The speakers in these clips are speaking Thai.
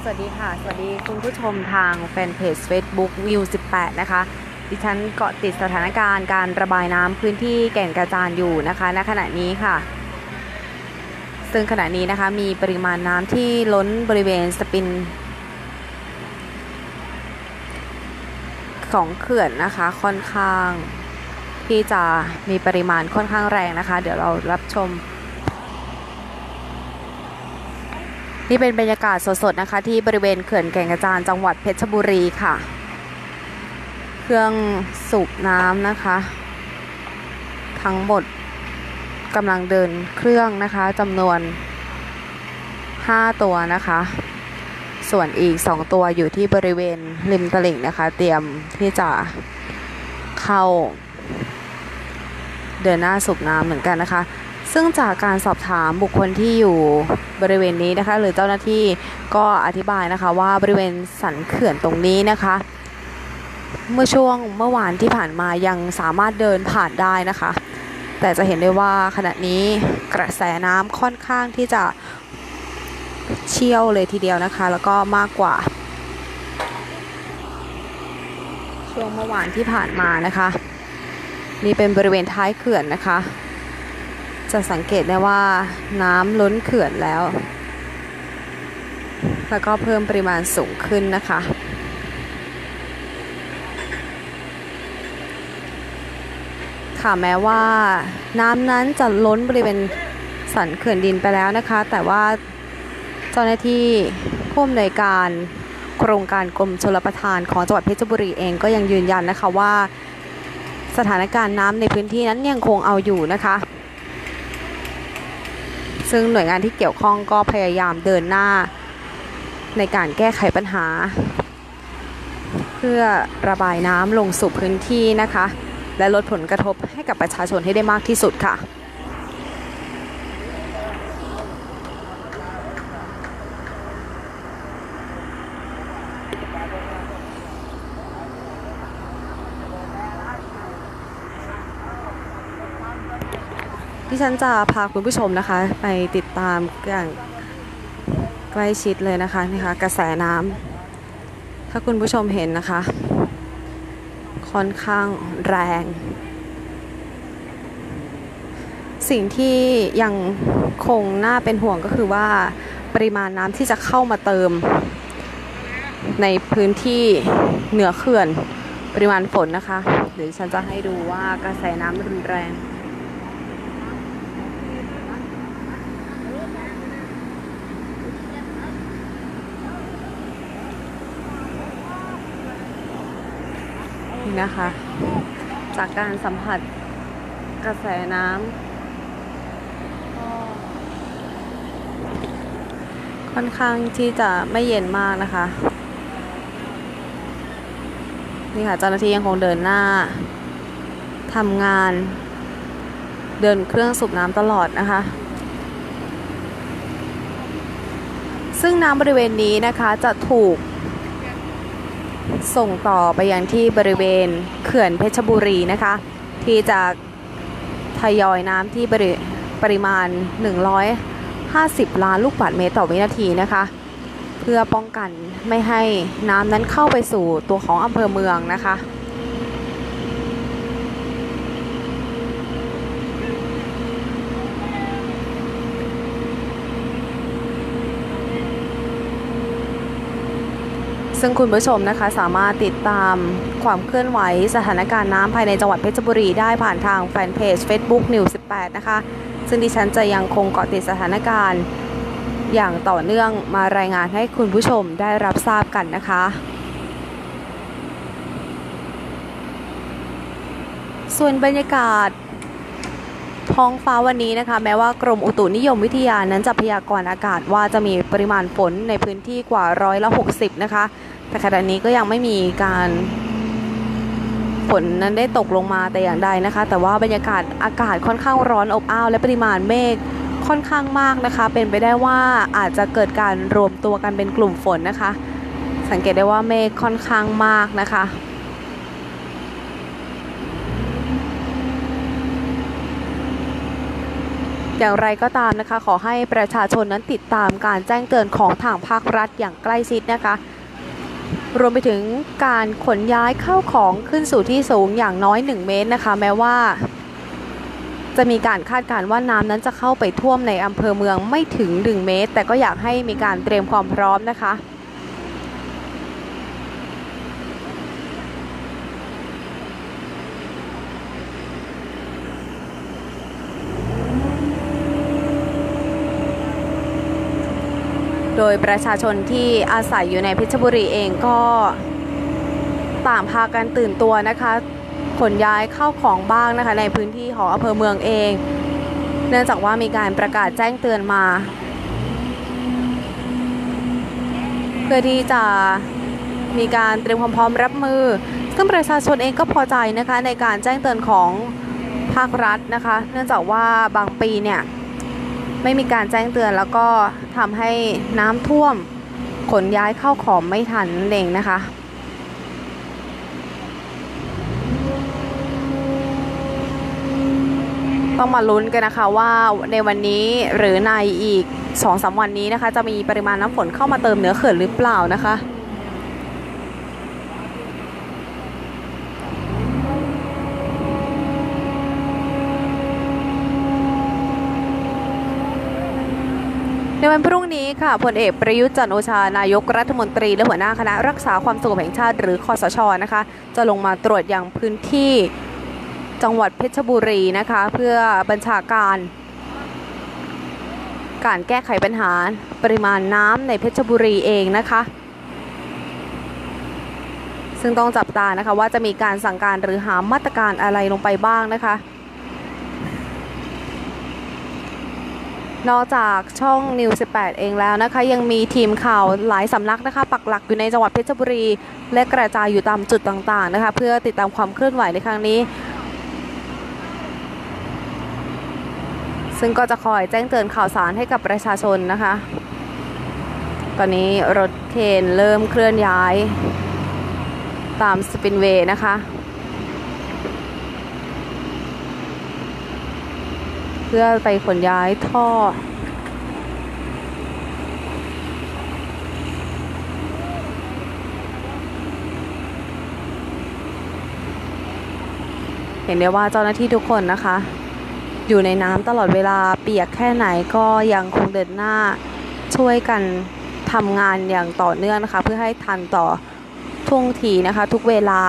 วัสดีค่ะสวัสดีคุณผู้ชมทางแฟนเพจ Facebook วิว18นะคะดิฉันเกาะติดสถานการณ์การระบายน้ำพื้นที่แก่งกระจานอยู่นะคะณขณะนี้ค่ะซึ่งขณะนี้นะคะมีปริมาณน้ำที่ล้นบริเวณสปินของเขื่อนนะคะค่อนข้างที่จะมีปริมาณค่อนข้างแรงนะคะเดี๋ยวเรารับชมนี่เป็นบรรยากาศสดๆนะคะที่บริเวณเขื่อนแก่งกระจานจังหวัดเพชรบุรีค่ะเครื่องสูบน้ำนะคะทั้งหมดกำลังเดินเครื่องนะคะจำนวน5ตัวนะคะส่วนอีก2ตัวอยู่ที่บริเวณริมตลิ่งนะคะเตรียมที่จะเข้าเดินหน้าสูบน้ำเหมือนกันนะคะซึ่งจากการสอบถามบุคคลที่อยู่บริเวณนี้นะคะหรือเจ้าหน้าที่ก็อธิบายนะคะว่าบริเวณสันเขื่อนตรงนี้นะคะเมื่อวานที่ผ่านมายังสามารถเดินผ่านได้นะคะแต่จะเห็นได้ว่าขณะนี้กระแสน้ำค่อนข้างที่จะเชี่ยวเลยทีเดียวนะคะแล้วก็มากกว่าช่วงเมื่อวานที่ผ่านมานะคะนี่เป็นบริเวณท้ายเขื่อนนะคะจะสังเกตได้ว่าน้ำล้นเขื่อนแล้วก็เพิ่มปริมาณสูงขึ้นนะคะค่ะแม้ว่าน้ำนั้นจะล้นบริเวณสันเขื่อนดินไปแล้วนะคะแต่ว่าเจ้าหน้าที่ผู้อำนวยการโครงการกรมชลประทานของจังหวัดเพชรบุรีเองก็ยังยืนยันนะคะว่าสถานการณ์น้ำในพื้นที่นั้นยังคงเอาอยู่นะคะซึ่งหน่วยงานที่เกี่ยวข้องก็พยายามเดินหน้าในการแก้ไขปัญหาเพื่อระบายน้ำลงสู่พื้นที่นะคะและลดผลกระทบให้กับประชาชนให้ได้มากที่สุดค่ะที่ฉันจะพาคุณผู้ชมนะคะไปติดตามอย่างใกล้ชิดเลยนะคะกระแสน้ำถ้าคุณผู้ชมเห็นนะคะค่อนข้างแรงสิ่งที่ยังคงน่าเป็นห่วงก็คือว่าปริมาณน้ำที่จะเข้ามาเติมในพื้นที่เหนือเขื่อนปริมาณฝนนะคะเดี๋ยวฉันจะให้ดูว่ากระแสน้ำรุนแรงนะคะจากการสัมผัสกระแสน้ำค่อนข้างที่จะไม่เย็นมากนะคะนี่ค่ะเจ้าหน้าที่ยังคงเดินหน้าทำงานเดินเครื่องสูบน้ำตลอดนะคะซึ่งน้ำบริเวณนี้นะคะจะถูกส่งต่อไปยังที่บริเวณเขื่อนเพชรบุรีนะคะที่จะทยอยน้ำที่ปริมาณ150 ล้านลูกบาศก์เมตรต่อวินาทีนะคะเพื่อป้องกันไม่ให้น้ำนั้นเข้าไปสู่ตัวของอำเภอเมืองนะคะซึ่งคุณผู้ชมนะคะสามารถติดตามความเคลื่อนไหวสถานการณ์น้ำภายในจังหวัดเพชรบุรีได้ผ่านทางแฟนเพจ Facebook News 18นะคะซึ่งดิฉันจะยังคงเกาะติดสถานการณ์อย่างต่อเนื่องมารายงานให้คุณผู้ชมได้รับทราบกันนะคะส่วนบรรยากาศท้องฟ้าวันนี้นะคะแม้ว่ากรมอุตุนิยมวิทยานั้นจะพยากรณ์อากาศว่าจะมีปริมาณฝนในพื้นที่กว่า60%นะคะแต่ขณะนี้ก็ยังไม่มีการฝนนั้นได้ตกลงมาแต่อย่างใดนะคะแต่ว่าบรรยากาศอากาศค่อนข้างร้อนอบอ้าวและปริมาณเมฆค่อนข้างมากนะคะเป็นไปได้ว่าอาจจะเกิดการรวมตัวกันเป็นกลุ่มฝนนะคะสังเกตได้ว่าเมฆค่อนข้างมากนะคะอย่างไรก็ตามนะคะขอให้ประชาชนนั้นติดตามการแจ้งเตือนของทางภาครัฐอย่างใกล้ชิดนะคะรวมไปถึงการขนย้ายเข้าของขึ้นสู่ที่สูงอย่างน้อย1เมตรนะคะแม้ว่าจะมีการคาดการณ์ว่าน้ำนั้นจะเข้าไปท่วมในอำเภอเมืองไม่ถึง1เมตรแต่ก็อยากให้มีการเตรียมความพร้อมนะคะโดยประชาชนที่อาศัยอยู่ในเพชรบุรีเองก็ต่างพากันตื่นตัวนะคะขนย้ายเข้าของบ้างนะคะในพื้นที่ของอำเภอเมืองเองเนื่องจากว่ามีการประกาศแจ้งเตือนมาเพื่อที่จะมีการเตรียมความพร้อมรับมือซึ่งประชาชนเองก็พอใจนะคะในการแจ้งเตือนของภาครัฐนะคะเนื่องจากว่าบางปีเนี่ยไม่มีการแจ้งเตือนแล้วก็ทำให้น้ำท่วมขนย้ายเข้าของไม่ทันนั่นเองนะคะต้องมาลุ้นกันนะคะว่าในวันนี้หรือในอีก 2-3 วันนี้นะคะจะมีปริมาณน้ำฝนเข้ามาเติมเหนือเขื่อนหรือเปล่านะคะในวันพรุ่งนี้ค่ะพลเอกประยุทธ์จันทร์โอชานายกรัฐมนตรีและหัวหน้าคณะรักษาความสงบแห่งชาติหรือคสช.นะคะจะลงมาตรวจยังพื้นที่จังหวัดเพชรบุรีนะคะเพื่อบัญชาการแก้ไขปัญหาปริมาณน้ำในเพชรบุรีเองนะคะซึ่งต้องจับตานะคะว่าจะมีการสั่งการหรือหามาตรการอะไรลงไปบ้างนะคะนอกจากช่องนิว18เองแล้วนะคะยังมีทีมข่าวหลายสำนักนะคะปักหลักอยู่ในจังหวัดเพชรบุรีและกระจายอยู่ตามจุดต่างๆนะคะเพื่อติดตามความเคลื่อนไหวในครั้งนี้ซึ่งก็จะคอยแจ้งเตือนข่าวสารให้กับประชาชนนะคะตอนนี้รถเคนเริ่มเคลื่อนย้ายตามสปินเวย์นะคะเพื่อไปขนย้ายท่อเห็นได้ว่าเจ้าหน้าที่ทุกคนนะคะอยู่ในน้ำตลอดเวลาเปียกแค่ไหนก็ยังคงเดินหน้าช่วยกันทำงานอย่างต่อเนื่องนะคะเพื่อให้ทันต่อท่วงทีนะคะทุกเวลา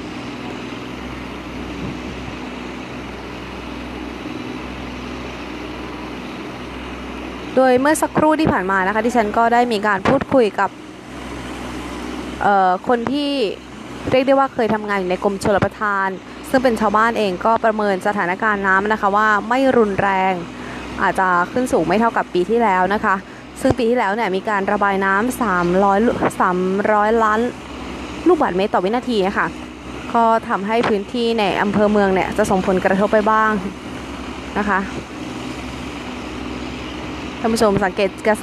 โดยเมื่อสักครู่ที่ผ่านมานะคะดิฉันก็ได้มีการพูดคุยกับคนที่เรียกได้ว่าเคยทำงานอยู่ในกรมชลประทานซึ่งเป็นชาวบ้านเองก็ประเมินสถานการณ์น้ำนะคะว่าไม่รุนแรงอาจจะขึ้นสูงไม่เท่ากับปีที่แล้วนะคะซึ่งปีที่แล้วเนี่ยมีการระบายน้ำ300 ล้านลูกบาศก์เมตรต่อวินาทีนะคะก็ทำให้พื้นที่ในอำเภอเมืองเนี่ยจะส่งผลกระทบไปบ้างนะคะท่านผู้ชมสังเกตกระแส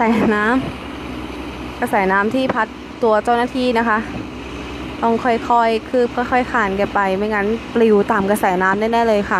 น้ำที่พัดตัวเจ้าหน้าที่นะคะต้องค่อยๆคือค่อยๆคานกันไปไม่งั้นปลิวตามกระแสน้ำแน่ๆเลยค่ะ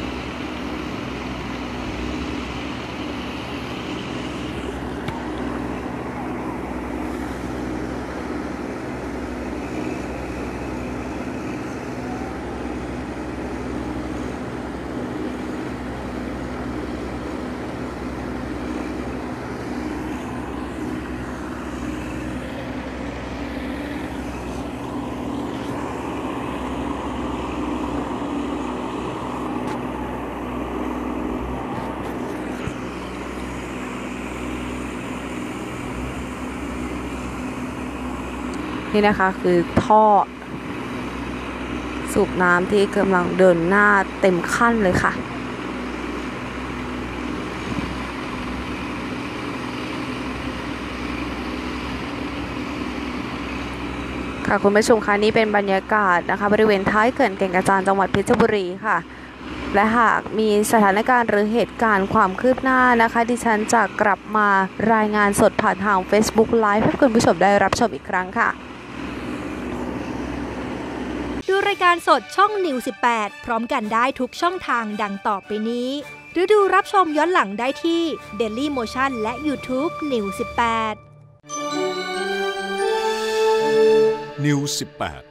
นี่นะคะคือท่อสูบน้ำที่กำลังเดินหน้าเต็มขั้นเลยค่ะค่ะคุณผู้ชมคะนี่เป็นบรรยากาศนะคะบริเวณท้ายเขื่อนแก่งกระจานจังหวัดเพชรบุรีค่ะและหากมีสถานการณ์หรือเหตุการณ์ความคืบหน้านะคะดิฉันจะกลับมารายงานสดผ่านทาง Facebook Live ให้คุณผู้ชมได้รับชมอีกครั้งค่ะดูรายการสดช่องนิว18พร้อมกันได้ทุกช่องทางดังต่อไปนี้หรือดูรับชมย้อนหลังได้ที่ Daily Motion และ YouTube News 18 News 18